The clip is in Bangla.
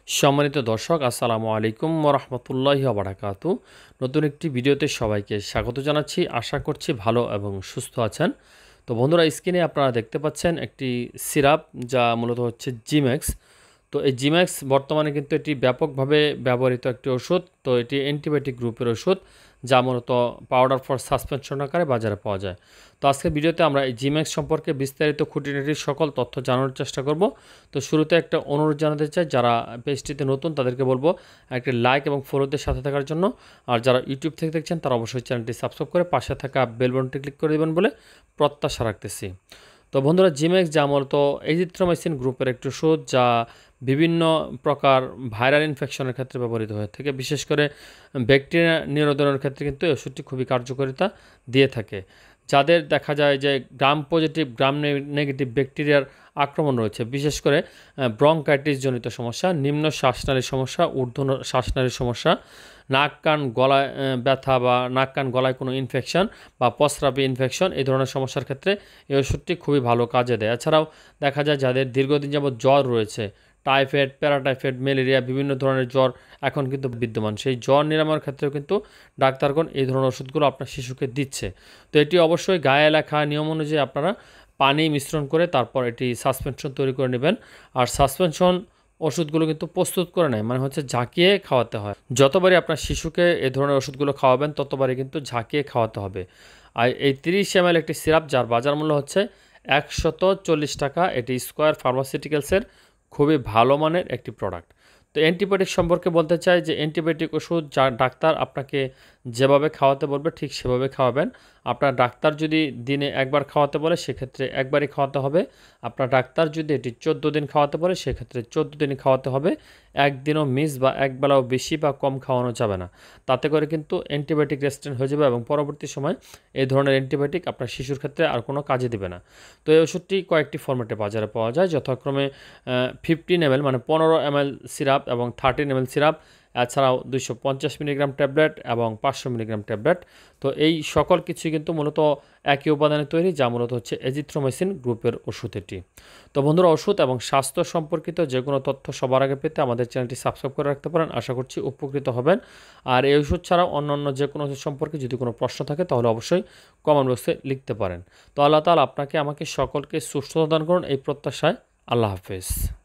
সম্মানিত দর্শক, আসসালামু আলাইকুম ওয়া রাহমাতুল্লাহি ওয়া বারাকাতু। নতুন একটি ভিডিওতে সবাইকে স্বাগত জানাচ্ছি। আশা করছি ভালো এবং সুস্থ আছেন। তো বন্ধুরা, স্ক্রিনে আপনারা দেখতে পাচ্ছেন একটি সিরাপ, যা মূলত হচ্ছে জিম্যাক্স। তো এই জিম্যাক্স বর্তমানে কিন্তু এটি ব্যাপকভাবে ব্যবহৃত একটি ওষুধ। তো এটি অ্যান্টিবায়োটিক গ্রুপের ওষুধ, যা মূলত পাউডার ফর সাসপেনশন আকারে বাজারে পাওয়া যায়। তো আজকের ভিডিওতে আমরা এই জিম্যাক্স সম্পর্কে বিস্তারিত খুঁটিনাটির সকল তথ্য জানানোর চেষ্টা করব। তো শুরুতে একটা অনুরোধ জানাতে চাই, যারা পেজটিতে নতুন তাদেরকে বলবো একটি লাইক এবং ফলোদের সাথে থাকার জন্য। আর যারা ইউটিউব থেকে দেখছেন তারা অবশ্যই চ্যানেলটি সাবস্ক্রাইব করে পাশে থাকা বেল বাটনটি ক্লিক করে দেবেন বলে প্রত্যাশা রাখতেছি। তো বন্ধুরা, জিম্যাক্স যা মূলত এজিথ্রোমাইসিন গ্রুপের একটি ওষুধ, যা বিভিন্ন প্রকার ভাইরাল ইনফেকশনের ক্ষেত্রে ব্যবহৃত হয়ে থাকে। বিশেষ করে ব্যাকটেরিয়া নিরোধনের ক্ষেত্রে কিন্তু এই ওষুধটি খুবই কার্যকারিতা দিয়ে থাকে। যাদের দেখা যায় যে গ্রাম পজিটিভ গ্রাম নেগেটিভ ব্যাকটেরিয়ার আক্রমণ রয়েছে, বিশেষ করে ব্রঙ্কাইটিস জনিত সমস্যা, নিম্ন শ্বাসনালীর সমস্যা, ঊর্ধ্ব শ্বাসনালীর সমস্যা, নাক কান গলায় ব্যথা বা নাক কান গলায় কোনো ইনফেকশন বা প্রস্রাবে ইনফেকশন, এই ধরনের সমস্যার ক্ষেত্রে এই ওষুধটি খুবই ভালো কাজে দেয়। এছাড়াও দেখা যায় যাদের দীর্ঘদিন যাবৎ জ্বর রয়েছে, টাইফয়েড, প্যারাটাইফয়েড, ম্যালেরিয়া, বিভিন্ন ধরনের জ্বর এখন কিন্তু বিদ্যমান, সেই জ্বর নিরাময়ের ক্ষেত্রেও কিন্তু ডাক্তারগণ এই ধরনের ওষুধগুলো আপনার শিশুকে দিচ্ছে। তো এটি অবশ্যই গায়ে লেখা নিয়ম অনুযায়ী আপনারা পানি মিশ্রণ করে তারপর এটি সাসপেনশন তৈরি করে নেবেন। আর সাসপেনশন ওষুধগুলো কিন্তু প্রস্তুত করে নেয়, মানে হচ্ছে ঝাঁকিয়ে খাওয়াতে হয়। যতবারই আপনার শিশুকে এ ধরনের ওষুধগুলো খাওয়াবেন ততবারই কিন্তু ঝাঁকিয়ে খাওয়াতে হবে। আর এই 30 ml একটি সিরাপ, যার বাজার মূল্য হচ্ছে 140 টাকা, এটি স্কয়ার ফার্মাসিউটিক্যালসের খুবই ভালো মানের একটি প্রোডাক্ট। তো অ্যান্টিবায়োটিক সম্পর্কে বলতে চাই যে অ্যান্টিবায়োটিক ওষুধ যা ডাক্তার আপনাকে যেভাবে খাওয়াতে বলবে ঠিক সেভাবে খাওয়াবেন। আপনার ডাক্তার যদি দিনে একবার খাওয়াতে বলে সেক্ষেত্রে একবারই খাওয়াতে হবে। আপনার ডাক্তার যদি এটি 14 দিন খাওয়াতে বলে সেক্ষেত্রে 14 দিনই খাওয়াতে হবে। একদিনও মিস বা একবেলাও বেশি বা কম খাওয়ানো যাবে না। তাতে করে কিন্তু অ্যান্টিবায়োটিক রেজিস্ট্যান্ট হয়ে যাবে এবং পরবর্তী সময় এই ধরনের অ্যান্টিবায়োটিক আপনার শিশুর ক্ষেত্রে আর কোনো কাজে দেবে না। তো এই ওষুধটি কয়েকটি ফরম্যাটে বাজারে পাওয়া যায়, যথাক্রমে 15 ml মানে 15 ml সিরাপ এবং 13 ml সিরাপ, এছাড়াও 250 মিলিগ্রাম ট্যাবলেট এবং 500 মিলিগ্রাম ট্যাবলেট। তো এই সকল কিছুই কিন্তু মূলত একই উপাদানে তৈরি, যা মূলত হচ্ছে এজিথ্রোমাইসিন গ্রুপের ওষুধ এটি। তো বন্ধুরা, ওষুধ এবং স্বাস্থ্য সম্পর্কিত যে কোনো তথ্য সবার আগে পেতে আমাদের চ্যানেলটি সাবস্ক্রাইব করে রাখতে পারেন। আশা করছি উপকৃত হবেন। আর এই ওষুধ ছাড়াও অন্যান্য যে কোনো ওষুধ সম্পর্কে যদি কোনো প্রশ্ন থাকে তাহলে অবশ্যই কমেন্ট বক্সে লিখতে পারেন। তো আল্লাহ তাআলা আপনাকে আমাকে সকলকে সুস্থতা দান করুন এই প্রত্যাশায়। আল্লাহ হাফেজ।